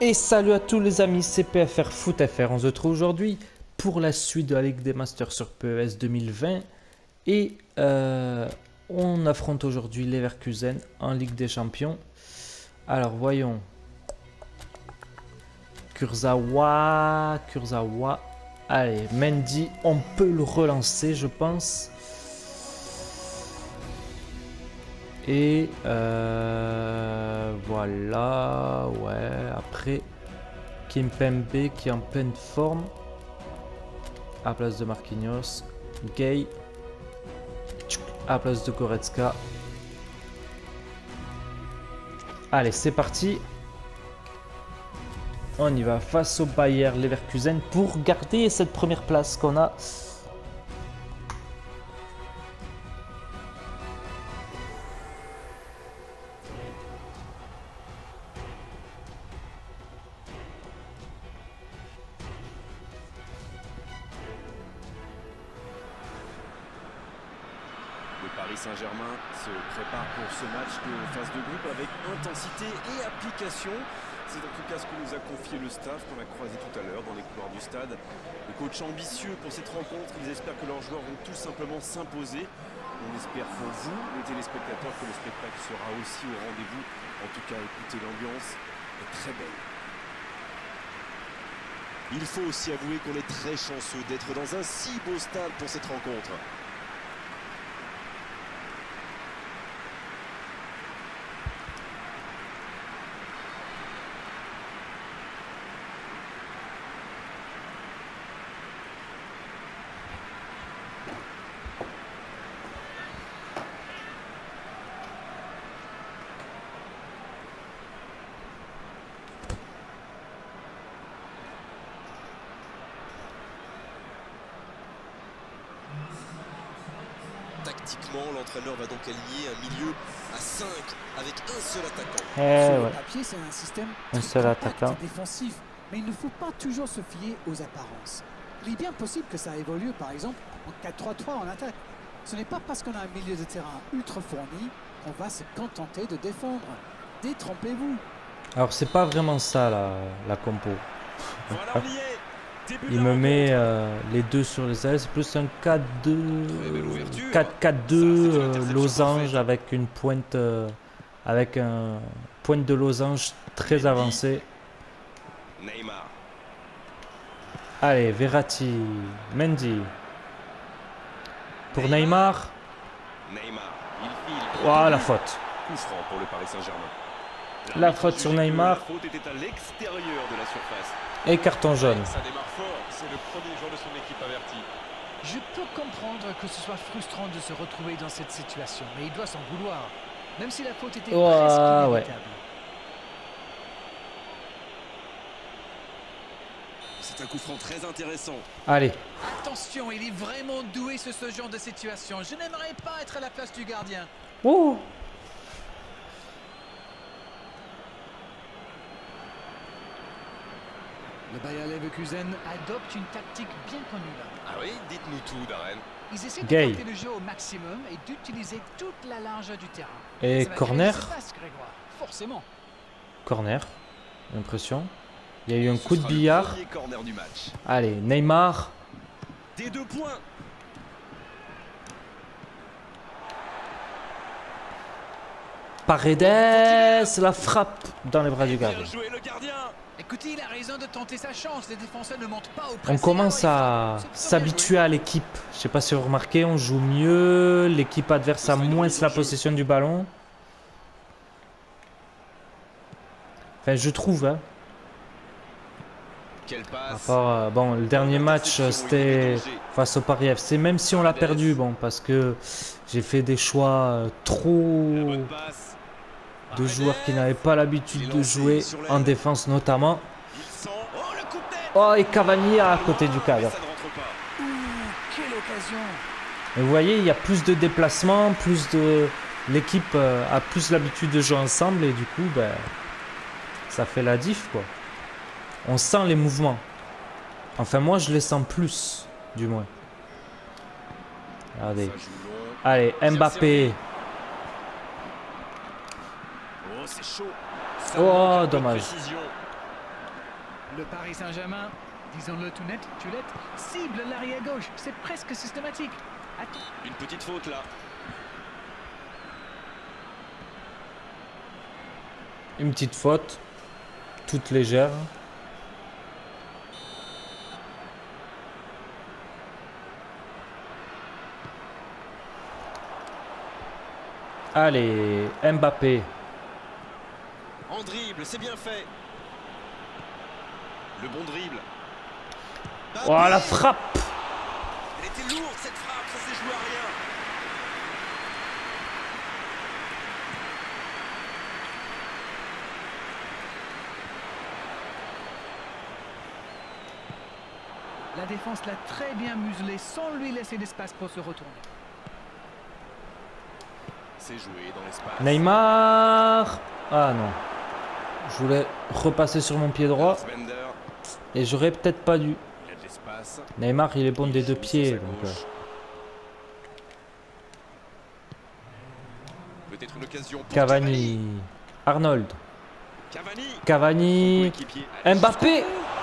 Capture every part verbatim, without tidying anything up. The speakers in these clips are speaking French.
Et salut à tous les amis, c'est P F R Foot F R. On se retrouve aujourd'hui pour la suite de la Ligue des Masters sur P E S deux mille vingt. Et euh, on affronte aujourd'hui Leverkusen en Ligue des Champions. Alors voyons. Kurzawa, Kurzawa. Allez, Mendy, on peut le relancer, je pense. Et euh, voilà, ouais, après Kimpembe qui est en pleine forme à la place de Marquinhos, Gay à la place de Goretzka. Allez, c'est parti. On y va face au Bayer Leverkusen pour garder cette première place qu'on a. Le Paris Saint-Germain se prépare pour ce match de phase de groupe avec intensité et application. C'est en tout cas ce que nous a confié le staff qu'on a croisé tout à l'heure dans les couloirs du stade. Le coach ambitieux pour cette rencontre, ils espèrent que leurs joueurs vont tout simplement s'imposer. On espère pour vous, les téléspectateurs, que le spectacle sera aussi au rendez-vous. En tout cas, écoutez, l'ambiance est très belle. Il faut aussi avouer qu'on est très chanceux d'être dans un si beau stade pour cette rencontre. Tactiquement, l'entraîneur va donc aligner un milieu à cinq avec un seul attaquant. Eh Sur ouais. le papier, c'est un système Un très seul compact attaquant. et défensif, mais il ne faut pas toujours se fier aux apparences. Il est bien possible que ça évolue, par exemple, en quatre trois trois en attaque. Ce n'est pas parce qu'on a un milieu de terrain ultra fourni qu'on va se contenter de défendre. Détrompez-vous. Alors c'est pas vraiment ça la, la compo. Voilà, on y est. Début de Il la me rencontre. met euh, les deux sur les ailes, c'est plus un quatre deux, Très belle ouverture. quatre quatre Ça, c'est deux une euh, interception losange parfaite. avec une pointe euh, avec un pointe de losange très Mendy. avancée. Neymar. Allez, Verratti, Mendy. Pour Neymar, Neymar. Il file. oh, la faute. Coup franc pour le Paris Saint-Germain. La L'arbitre faute a sur jugé que Neymar. La faute était à l'extérieur de la surface. Et carton jaune. Ça démarre fort, c'est le premier joueur de son équipe averti. Je peux comprendre que ce soit frustrant de se retrouver dans cette situation, mais il doit s'en vouloir, même si la faute était Ouais, presque ouais. inévitable. C'est un coup franc très intéressant. Allez, Attention, il est vraiment doué sur ce genre de situation. Je n'aimerais pas être à la place du gardien. oh. Le Bayer Leverkusen Adopte une tactique bien connue là. Ah oui, dites-nous tout, Darren. Ils essaient de Gay. porter le jeu au maximum et d'utiliser toute la largeur du terrain. Et Ça va corner. créer des espaces, Grégoire, forcément. Corner, j'ai l'impression. Il y a eu un Ce coup de sera le billard. premier corner du match. Allez, Neymar. Des deux points. Paredes, la frappe dans les bras du Bien gardien. joué le gardien. Écoutez, il a raison de tenter sa chance. Les défenseurs ne montent pas au On pressing, commence alors il à frappe. C'est très bien s'habituer joué. à l'équipe. Je sais pas si vous remarquez, on joue mieux. L'équipe adverse a moins la possession du ballon. Enfin, je trouve. Hein. Quelle À passe. part, euh, bon, le dernier match, euh, c'était face au Paris F C. Même si on l'a perdu, bon, parce que j'ai fait des choix euh, La trop bonne passe. de joueurs qui n'avaient pas l'habitude de jouer en défense notamment. Il sent. Oh le coup de tête. Oh, et Cavani à côté du Mais cadre. ça ne rentre pas. Ouh, quelle occasion. Et vous voyez, il y a plus de déplacements, plus de... L'équipe euh, a plus l'habitude de jouer ensemble et du coup, ben, ça fait la diff, quoi. On sent les mouvements. Enfin, moi, je les sens plus, du moins. Regardez. Ça joue long. Allez, Mbappé. Oh c'est chaud. Ça Oh, manque un peu de dommage. précision. Le Paris Saint-Germain, disons-le tout net, Tulette, cible l'arrière gauche. C'est presque systématique. Attends. Une petite faute là. Une petite faute, toute légère. Allez, Mbappé. En dribble, c'est bien fait. Le bon dribble. Oh, la frappe! Elle était lourde cette frappe, ça s'est joué à rien. La défense l'a très bien muselé sans lui laisser d'espace pour se retourner. C'est joué dans l'espace. Neymar! Ah non. Je voulais repasser sur mon pied droit. Bender, Et j'aurais peut-être pas dû. il a de l'espace. Neymar, il est bon Il des joue deux sur pieds. sa Donc, gauche. euh, Peut-être une occasion pour Cavani. Arnold. Cavani. Cavani. Coéquipier. Mbappé. Il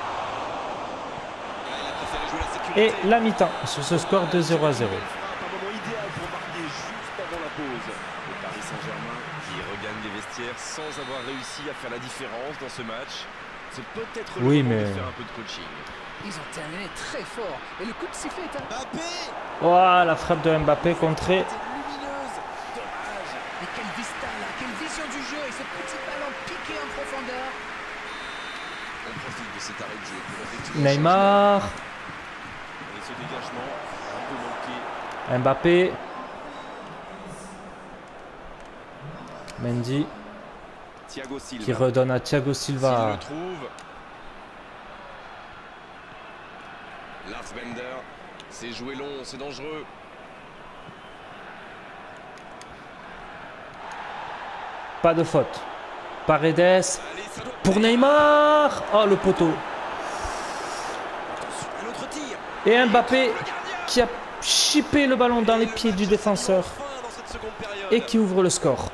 a préféré jouer la sécurité. Et la mi-temps sur ce score de zéro à zéro. Un moment idéal pour marquer juste avant la pause. Le Paris Saint-Germain qui regagne les vestiaires sans avoir réussi à faire la différence dans ce match. C'est peut-être le Oui, moment mais- de faire un peu de coaching. Ils ont terminé très fort. Et le coup de sifflet est un... Mbappé. Oh, la frappe de Mbappé contrée. C'était lumineuse. Dommage. Mais quelle vista là, quelle vision du jeu et ce petit ballon piqué en profondeur. On profite de cet arrêt de jeu pour effectuer le Neymar. changement. Et ce dégagement a un peu manqué. Mbappé. Mendy Thiago Silva. qui redonne à Thiago S'il Silva. le trouve. Lars Bender. C'est joué long, c'est dangereux. Pas de faute. Paredes Allez, ça doit pour Neymar. Oh, le poteau. Attention, un autre tir. Et Mbappé Le gardien. qui a chippé le ballon dans les pieds du défenseur Enfin dans cette seconde période. et qui ouvre le score.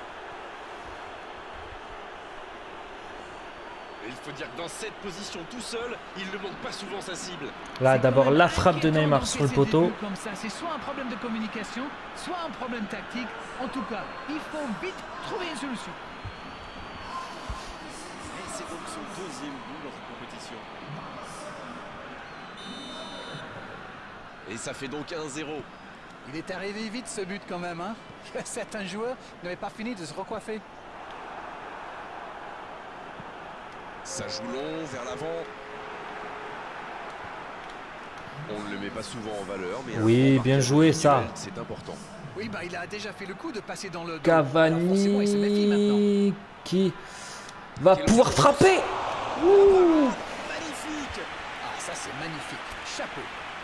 Il faut dire que dans cette position tout seul, il ne manque pas souvent sa cible. Là, C'est d'abord quand même la frappe de inquiétant Neymar sur le d'encaisser des poteau. buts comme ça. C'est soit un problème de communication, soit un problème tactique. En tout cas, il faut vite trouver une solution. Et c'est donc son deuxième but dans cette compétition. Et ça fait donc un zéro. Il est arrivé vite ce but quand même, hein. Certains joueurs n'avaient pas fini de se recoiffer. Ça joue long vers l'avant. On ne le met pas souvent en valeur, mais un Oui, bon bien marquage joué, individuel, ça. c'est important. Oui, bah il a déjà fait le coup de passer dans le dos. Alors forcément, il se méfie maintenant. Cavani qui va pouvoir frapper. Ouh. Magnifique. Ah, ça c'est magnifique. Chapeau.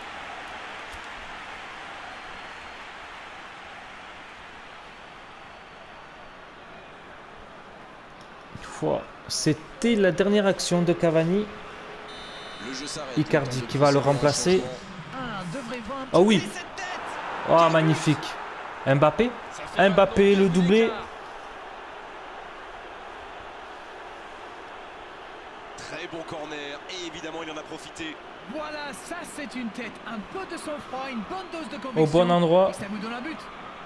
Fois. C'était la dernière action de Cavani. Le jeu s'arrête. Icardi Le temps de qui va le procéder à un remplacer. changement. Ah, devrait voir un Ah petit oui. peu cette tête. Oh, magnifique. Mbappé. Ça fait Mbappé, maintenant le deux doublé. d'écart. Très bon corner et évidemment il en a profité. Voilà, ça c'est une tête. Un peu de sang-froid, une bonne dose de conviction. Au bon endroit. Et ça vous donne un but.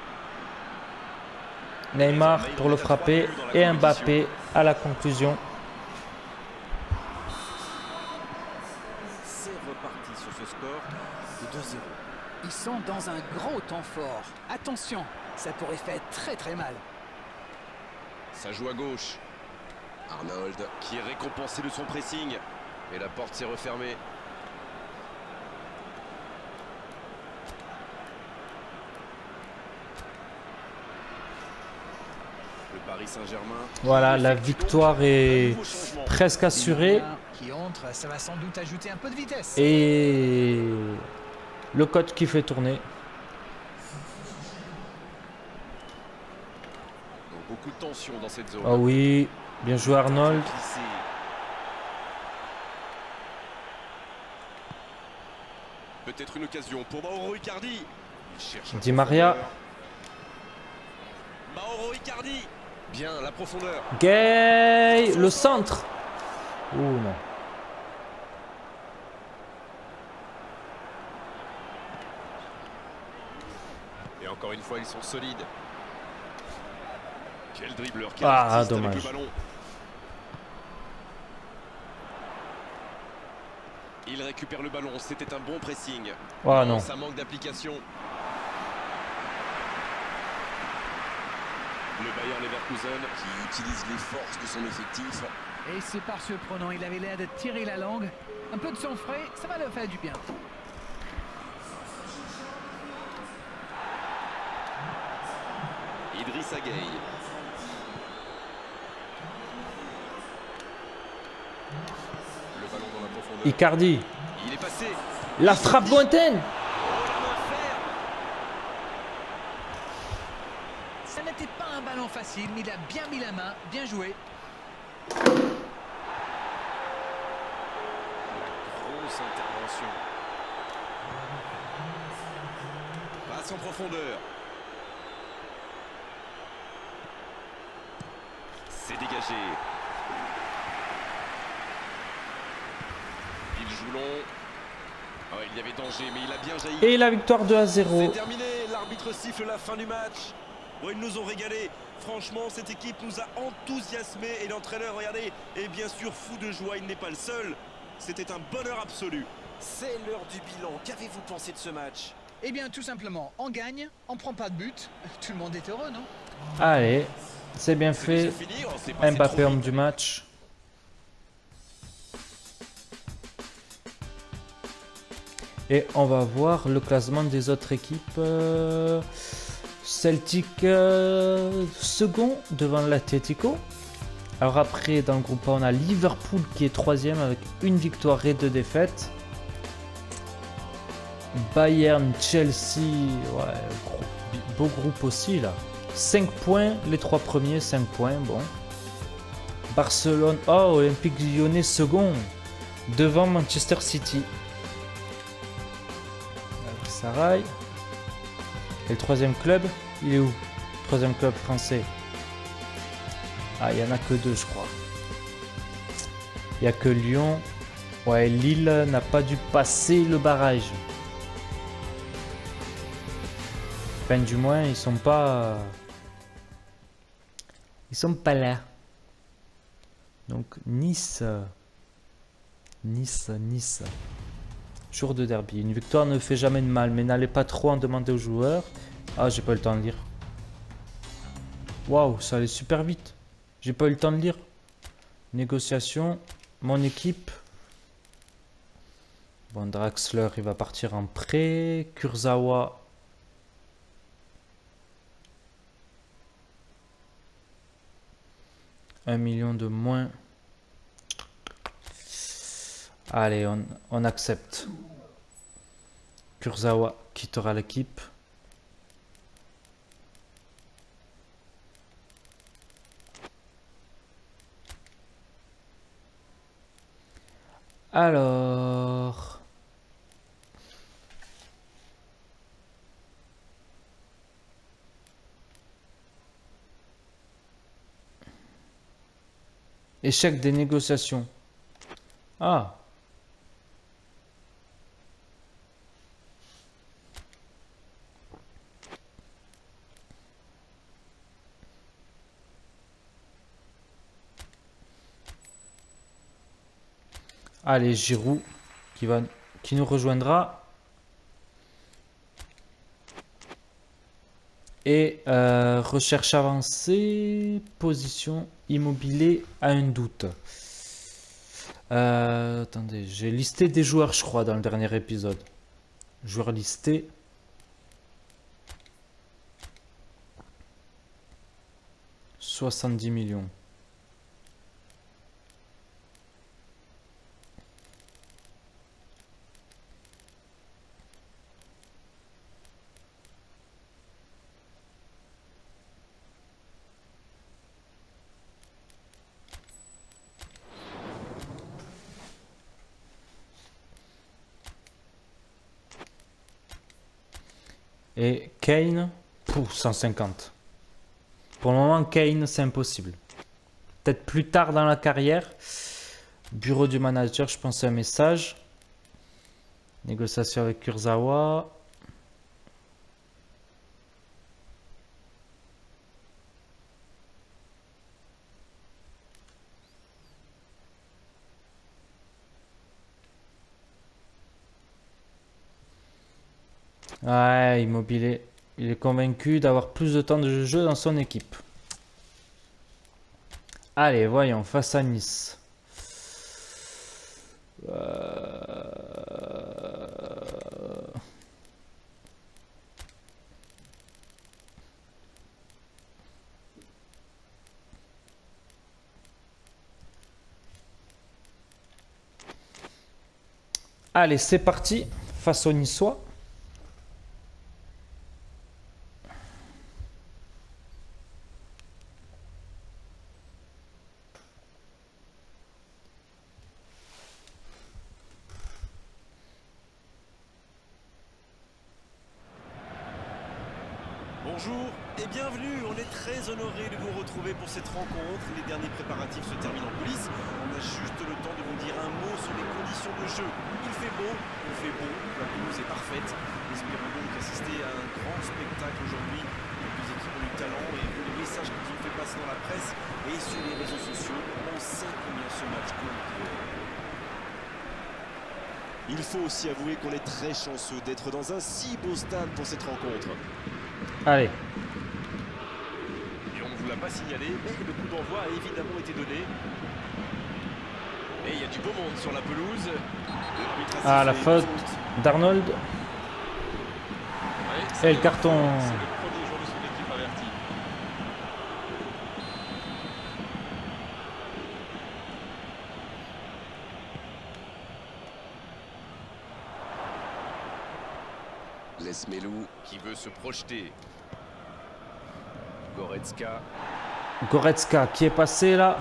Neymar pour le frapper. Et Mbappé à la conclusion. C'est reparti sur ce score de deux zéro. Ils sont dans un gros temps fort. Attention, ça pourrait faire très très mal. Ça joue à gauche. Arnold qui est récompensé de son pressing. Et la porte s'est refermée. Le Paris Saint-Germain. Voilà, la effectue donc victoire un est nouveau changement. presque assurée. Qui entre, ça va sans doute ajouter un peu de vitesse. Et le coach qui fait tourner. Donc, beaucoup de tension dans cette zone. Ah oui, bien joué Arnold. Glissé. Peut-être une occasion pour Mauro Icardi. Il cherche la Di Maria. profondeur. Mauro Icardi. Bien, la profondeur. Gay, le centre. Ouh non. Et encore une fois, ils sont solides. Quel dribbleur, quel Ah, artiste avec dommage. le ballon. Il récupère le ballon, c'était un bon pressing. Oh non. Ça manque d'application. Le Bayer Leverkusen qui utilise les forces de son effectif. Et c'est par surprenant, il avait l'air de tirer la langue. Un peu de sang frais, ça va leur faire du bien. Idrissa Gueye. Le ballon dans la profondeur. Icardi. Il est passé. La frappe lointaine. Ça n'était pas un ballon facile, mais il a bien mis la main, bien joué. Grosse intervention. Passe en profondeur. C'est dégagé. Il joue long. Oh, il y avait danger, mais il a bien jailli. Et la victoire deux à zéro. C'est terminé. L'arbitre siffle la fin du match. Bon, ils nous ont régalé. Franchement, cette équipe nous a enthousiasmés. Et l'entraîneur, regardez, est bien sûr fou de joie. Il n'est pas le seul. C'était un bonheur absolu. C'est l'heure du bilan. Qu'avez-vous pensé de ce match? Eh bien, tout simplement, on gagne, on prend pas de but. Tout le monde est heureux, non? Allez, c'est bien C'est fait. déjà fini. Oh, c'est passé Mbappé trop homme vite. du match. Et on va voir le classement des autres équipes. Euh, Celtic euh, second devant l'Atlético. Alors après, dans le groupe A, on a Liverpool qui est troisième avec une victoire et deux défaites. Bayern, Chelsea, ouais, gros- beau groupe aussi là. cinq points, les trois premiers, cinq points, bon. Barcelone, oh, Olympique Lyonnais second, devant Manchester City. Galatasaray. Et le troisième club, il est où? Troisième club français. Ah, il n'y en a que deux, je crois. Il n'y a que Lyon. Ouais, Lille n'a pas dû passer le barrage. Enfin, du moins, ils sont pas... Ils sont pas là. Donc, Nice. Nice, Nice. Jour de derby. Une victoire ne fait jamais de mal, mais n'allez pas trop en demander aux joueurs. Ah, j'ai pas eu le temps de lire. Waouh, ça allait super vite. J'ai pas eu le temps de lire. Négociation. Mon équipe. Bon, Draxler, il va partir en prêt. Kurzawa. Un million de moins. Allez, on, on accepte. Kurzawa quittera l'équipe. Alors... Échec des négociations. Ah. Allez, Giroud qui va, qui nous rejoindra. Et euh, recherche avancée, position immobilier à un doute. Euh, attendez, j'ai listé des joueurs, je crois, dans le dernier épisode. Joueurs listés. soixante-dix millions. Et Kane, pour cent cinquante. Pour le moment, Kane, c'est impossible. Peut-être plus tard dans la carrière. Bureau du manager, je pense un message. Négociation avec Kurzawa. Ouais, Immobilier. Il est convaincu d'avoir plus de temps de jeu dans son équipe. Allez, voyons, face à Nice. Euh... Allez, c'est parti. Face aux Niçois. Bonjour et bienvenue, on est très honoré de vous retrouver pour cette rencontre. Les derniers préparatifs se terminent en coulisses. On a juste le temps de vous dire un mot sur les conditions de jeu. Il fait beau, il fait beau, la pelouse est parfaite. Espérons donc assister à un grand spectacle aujourd'hui. Les deux équipes ont du talent et vu les messages qu'ils ont fait passer dans la presse et sur les réseaux sociaux, on sait combien ce match compte. Il faut aussi avouer qu'on est très chanceux d'être dans un si beau stade pour cette rencontre. Allez. Et on ne vous l'a pas signalé, mais le coup d'envoi a évidemment été donné. Et il y a du beau monde sur la pelouse. Ah, la faute d'Arnold. Ouais, Et le carton. C'est le premier joueur de son équipe averti. Lesmelou qui veut se projeter. Goretzka. Goretzka qui est passé là.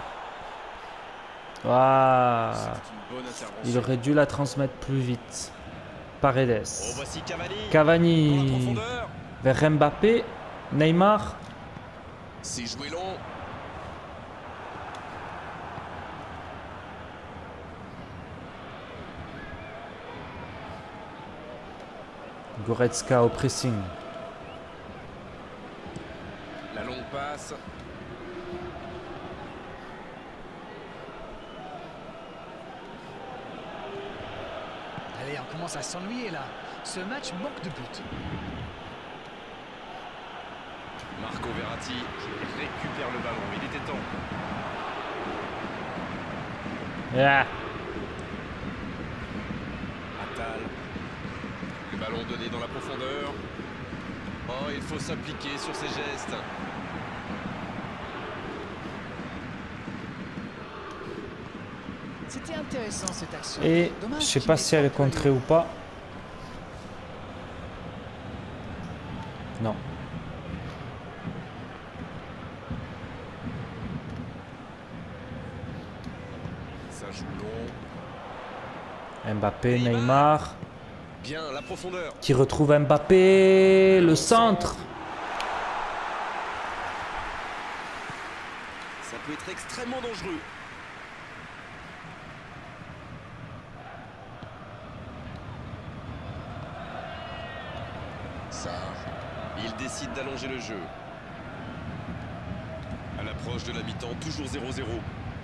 Ah, C'est une bonne intervention. il aurait dû la transmettre plus vite. Paredes. Oh, voici Cavani. Dans la Cavani profondeur. vers Mbappé. Neymar. C'est joué long. Goretzka au pressing. La longue passe. Allez, on commence à s'ennuyer là. Ce match manque de but. Marco Verratti qui récupère le ballon. Il était temps. Ah. Attal. Le ballon donné dans la profondeur. Oh, il faut s'appliquer sur ses gestes. C'était intéressant cette action. Et Dommage je sais qu'il pas n'ait si elle est pas contrée ou pas. Non. Ça joue long. Mbappé, Neymar. Bien, la profondeur. Qui retrouve Mbappé. Le centre. Ça peut être extrêmement dangereux. Ça, il décide d'allonger le jeu. À l'approche de la mi-temps, toujours zéro zéro.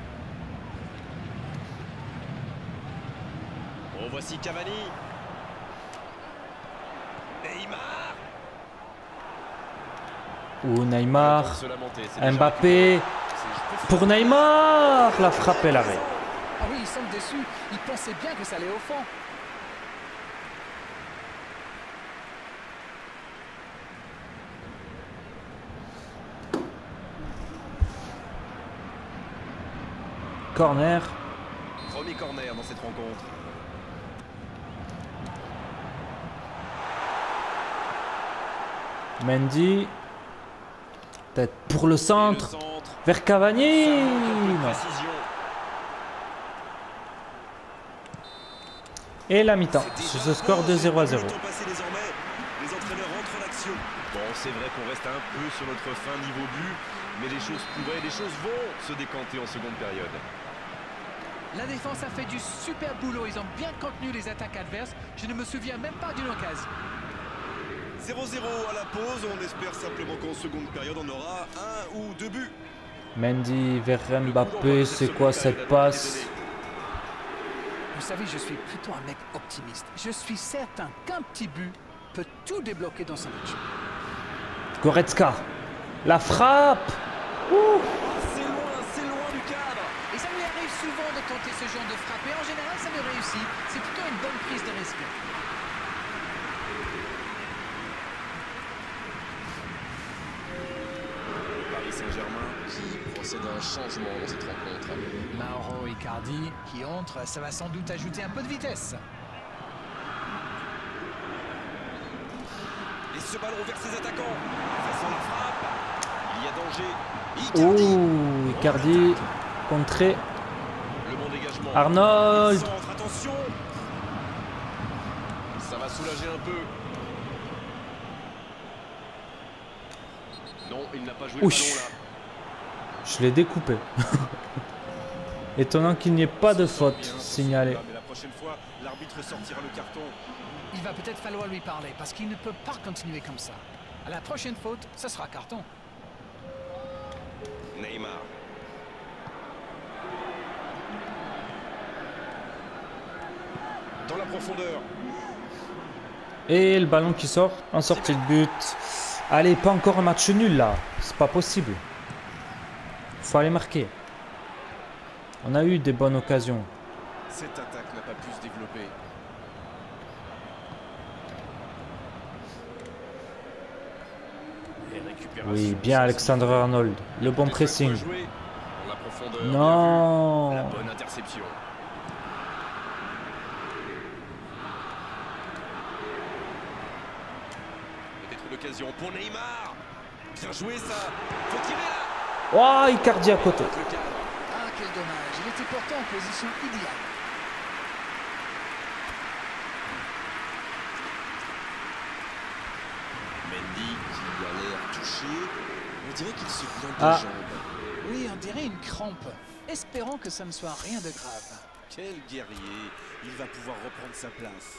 Oh, voici Cavani. Neymar. Ou Neymar. Le temps de se lamenter, c'est déjà Mbappé. récupéré. C'est- Pour Neymar. La frappe et l'arrêt. Ah oui, il semble déçu. Il pensait bien que ça allait au fond. Corner. Premier corner dans cette rencontre. Mendy. Peut-être pour le Et centre. le centre. Vers Cavani. Ça manque un peu de Non. précision. Et la mi-temps. C'est Sur déjà ce score beau, de c'est zéro à le zéro. temps passé désormais. Les entraîneurs rentrent en action. Bon, c'est vrai qu'on reste un peu sur notre fin niveau but, mais les choses pourraient, les choses vont se décanter en seconde période. La défense a fait du super boulot. Ils ont bien contenu les attaques adverses. Je ne me souviens même pas d'une occasion. zéro zéro à la pause. On espère simplement qu'en seconde période, on aura un ou deux buts. Mendy vers Mbappé. C'est quoi cette passe? Vous savez, je suis plutôt un mec optimiste. Je suis certain qu'un petit but peut tout débloquer dans ce match. Goretzka. La frappe. Ouh. C'est loin, c'est loin du cadre. Et ça lui arrive souvent de tenter ce genre de frappe. Et en général, ça lui réussit. C'est plutôt une bonne prise de risque. Paris Saint-Germain. Qui procède à un changement dans cette rencontre. Mauro Icardi qui entre, ça va sans doute ajouter un peu de vitesse. Et ce ballon vers ses attaquants. Façon la frappe. Il y a danger. Icardi. Ouh, Icardi. Contré. Le bon dégagement. Arnold. Il centre, attention. Ça va soulager un peu. Non, il n'a pas joué Ouch. le ballon là. Je l'ai découpé. Étonnant qu'il n'y ait pas de faute Bien, signalée. Mais la prochaine fois, l'arbitre sortira le carton. Il va peut-être falloir lui parler parce qu'il ne peut pas continuer comme ça. À la prochaine faute, ce sera carton. Neymar. Dans la profondeur. Et le ballon qui sort en sortie de but. Allez, pas encore un match nul là. C'est pas possible. Faut aller marquer. On a eu des bonnes occasions. Cette attaque n'a pas pu se développer. Et récupération. Oui, bien Alexander Arnold. Le bon pressing. Joué. Dans la profondeur. Non. Bien vu. La bonne interception. Peut-être l'occasion pour Neymar. Bien joué ça. Faut tirer là. Oh, Icardi à côté. Le cadre. Ah, quel dommage. Il était pourtant en position idéale. Mendy qui a l'air touché. On dirait qu'il se plaint des Ah. jambes. Oui, on dirait une crampe. Espérons que ça ne soit rien de grave. Quel guerrier. Il va pouvoir reprendre sa place.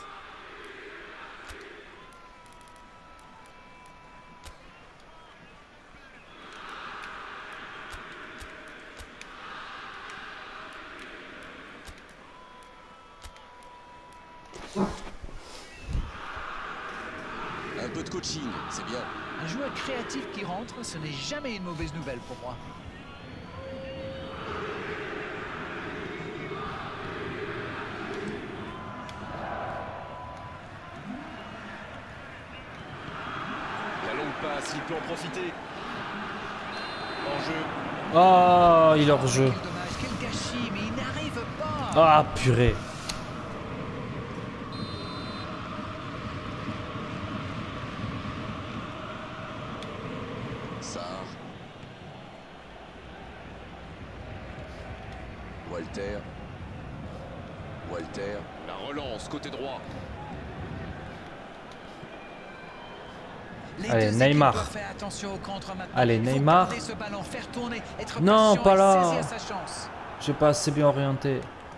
Un peu de coaching, c'est bien. Un joueur créatif qui rentre, ce n'est jamais une mauvaise nouvelle pour moi. La longue passe, il peut en profiter. En jeu. Oh, il est hors jeu. Quel dommage, quel gâchis, mais il n'arrive pas. Ah, purée. Sarr. Walter. Walter. La relance, côté droit. Les Allez, deux Neymar. équipes doivent faire attention au contre maintenant. Allez, Il faut Neymar. garder ce ballon, faire tourner, être Non, patient pas et là. saisir sa chance. J'ai pas assez bien orienté.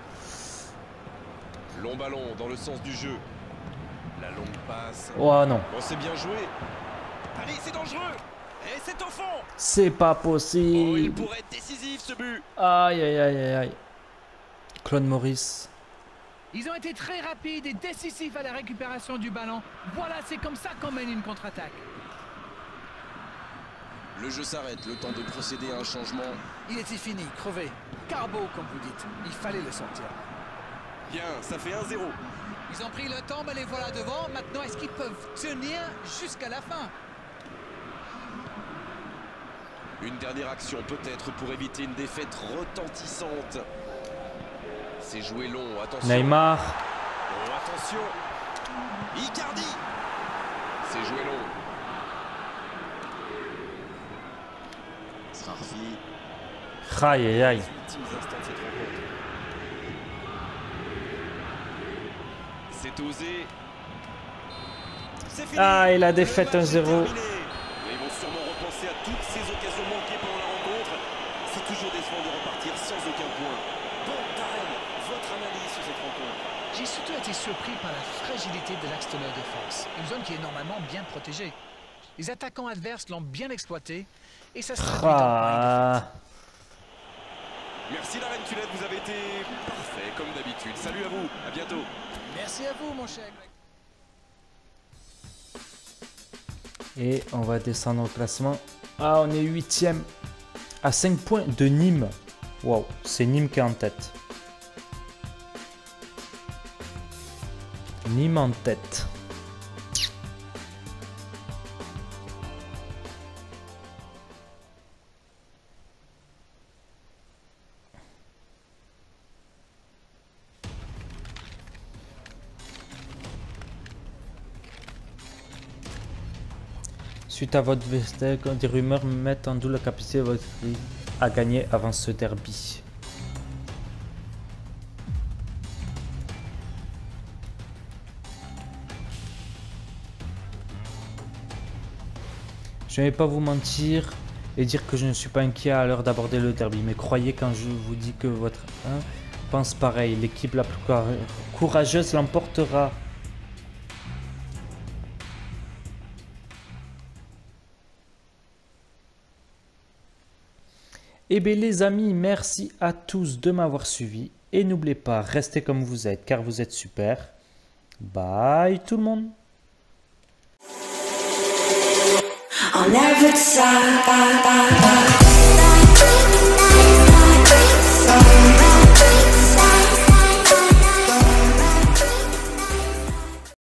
Long ballon dans le sens du jeu. La longue passe. Oh non. Bon, c'est bien joué. Allez, c'est dangereux. Et c'est au fond. C'est pas Oh, il possible. pourrait être décisif ce but. Aïe, aïe, aïe, aïe, aïe. Claude Maurice. Ils ont été très rapides et décisifs à la récupération du ballon. Voilà, c'est comme ça qu'on mène une contre-attaque. Le jeu s'arrête, le temps de procéder à un changement. Il était fini, crevé. Carbo, comme vous dites. Il fallait le sortir. Bien, ça fait un zéro. Ils ont pris le temps, mais les voilà devant. Maintenant, est-ce qu'ils peuvent tenir jusqu'à la fin? Une dernière action peut-être pour éviter une défaite retentissante. C'est joué long, attention. Neymar. Oh, attention. Icardi. C'est joué long. Srarfi. Aïe, aïe, aïe. Les ultimes instants de cette rencontre. C'est osé. C'est fini. Ah, et la Le défaite match est un zéro. terminé. Ils vont sûrement repenser à toutes ces occasions manquées pendant la rencontre. C'est toujours décevant de repartir sans aucun point. Bon, Darren, votre analyse sur cette rencontre? J'ai surtout été surpris par la fragilité de l'axe de leur défense. Une zone qui est normalement bien protégée. Les attaquants adverses l'ont bien exploité et ça se traduit dans le point de défaite. Ah. Merci Darren Tulette, vous avez été parfait comme d'habitude. Salut à vous, à bientôt. Merci à vous, mon cher Greg. Et on va descendre au classement. Ah, on est huitième. À cinq points de Nîmes. Waouh, c'est Nîmes qui est en tête. Nîmes en tête. Suite à votre vestiaire, des rumeurs mettent en doute la capacité de votre équipe à gagner avant ce derby. Je ne vais pas vous mentir et dire que je ne suis pas inquiet à l'heure d'aborder le derby, mais croyez quand je vous dis que votre un pense pareil. L'équipe la plus courageuse l'emportera. Eh bien les amis, merci à tous de m'avoir suivi. Et n'oubliez pas, restez comme vous êtes, car vous êtes super. Bye tout le monde. I'll never decide.